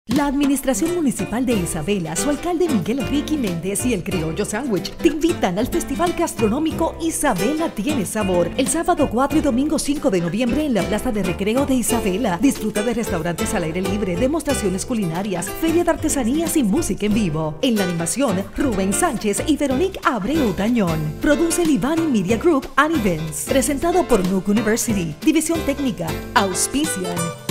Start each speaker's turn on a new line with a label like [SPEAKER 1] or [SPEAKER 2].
[SPEAKER 1] La Administración Municipal de Isabela, su alcalde Miguel Ricky Méndez y el Criollo Sandwich te invitan al Festival Gastronómico Isabela Tiene Sabor, el sábado 4 y domingo 5 de noviembre en la Plaza de Recreo de Isabela. Disfruta de restaurantes al aire libre, demostraciones culinarias, feria de artesanías y música en vivo. En la animación, Rubén Sánchez y Veronique Abreu Tañón. Produce Livani Media Group and Events. Presentado por Nuke University, División Técnica. Auspician